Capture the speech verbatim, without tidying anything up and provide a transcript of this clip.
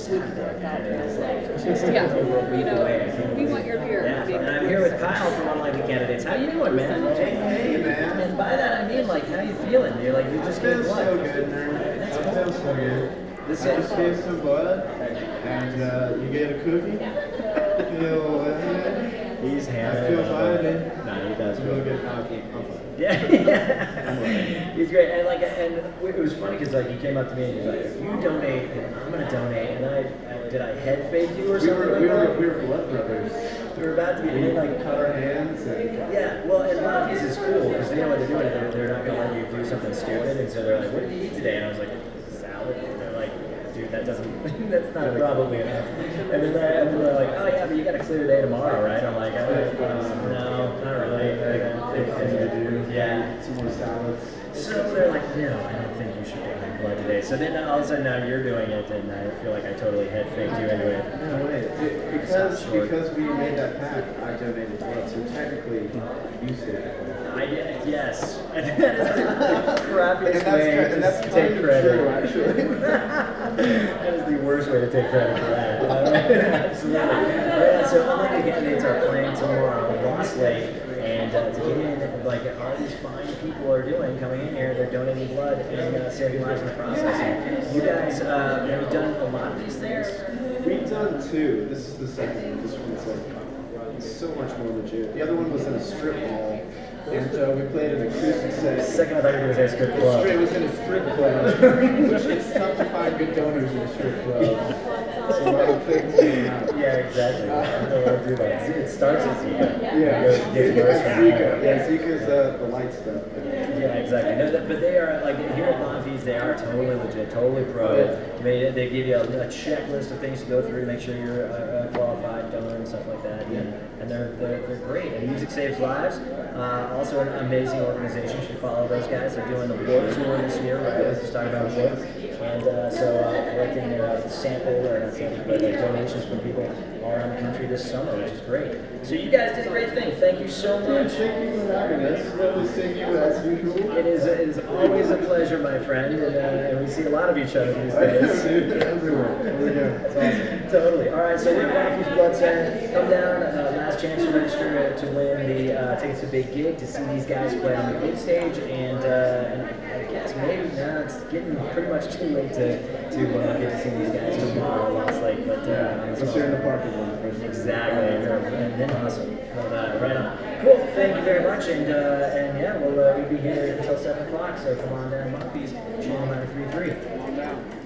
Saturday. Yeah, you know, we want your beer. Yeah, and I'm here with Kyle from Unlikely Candidates. How you doing, man? Hey, hey, man. And by that I mean, like, how you feeling? You're like, you just gave Feels blood. so good, man. That's I cool. feel so good. This I is just gave some blood, and uh, you get a cookie. Feel, uh, He's I hammered. feel fine, man. No, he does. Feel good. I'm fine. Yeah, yeah. He's great, and like, and it was funny because like he came up to me and he's like, "If you donate, I'm gonna donate." And then I, did I head fake you or We something? were, like we that? were, we were blood brothers. We were about to be, We and like, cut our hands and. yeah. Well, and Monty's is cool because they know what they're doing. They're, they're not gonna let you do something stupid, and so they're like, "What did you eat today?" And I was like, "Salad." And they're like, "Dude, that doesn't, that's not probably enough." And then, they're, and then they're like, "Oh yeah, but you got a clear day tomorrow, right?" I'm like, uh, "No, not really." Yeah. Some more salads. So they're like, "No, I don't think you should donate blood today." So then all of a sudden now you're doing it, and I feel like I totally head faked you into it. No way. It, because because we made that pact, I donated blood. So technically, you saved blood. I did, yes. And that is the crappiest And that's, way and to that's take kind of credit. true, actually. That is the worst way to take credit for that. Absolutely. All right, so Unlikely Candidates are playing tomorrow, Lost Lake. And uh, to get in, like all these fine people are doing, coming in here, they're donating blood and uh, saving lives in the process. And you guys, uh, have you done a lot of these things? We've done two. This is the second one. This one's like so much more legit. The other one was in a strip mall, and uh, we played an acoustic set. Second, I thought you were going to say strip It club. was in a strip club, which it's tough to find good donors in a strip club. So a lot of things came out. Yeah, exactly. I don't want to do that. It starts at Zika. Yeah, It goes- gets worse Zika. from there. Yeah, Zika's uh, the light stuff. Yeah, exactly. No, that, but they are, like, here at Bonfils, they are totally legit, totally pro. They, they give you a, a checklist of things to go through to make sure you're a, a qualified donor and stuff like that. And, and they're, they're, they're great. And Music Saves Lives, uh, also an amazing organization. You should follow those guys. They're doing the Warped Tour this year, right? I was just talking about Warped. And uh, so uh, collecting uh, sample, or not sample, but uh, donations from people all around the country this summer, which is great. So you guys did a great thing. Thank you so much. Thank you for having us. Lovely seeing you as usual. It is, it is always a pleasure, my friend, and, uh, and we see a lot of each other these days. Everywhere. Everywhere. That's awesome. Totally. All right, so we're at Bonfils Blood Center. Come down. Uh, last chance to register to win the uh, tickets to Big Gig to see these guys play on the big stage, and, uh, and I, I guess maybe now it's getting pretty much too late to to uh, get to see these guys tomorrow, Lost Lake, but uh, Unless you're in the parking lot. exactly, and then awesome. But, uh, right on. Cool. Thank you very much, and uh, and yeah, we'll uh, we'll be here until seven o'clock. So come on down, Bonfils, channel nine three three. Calm down.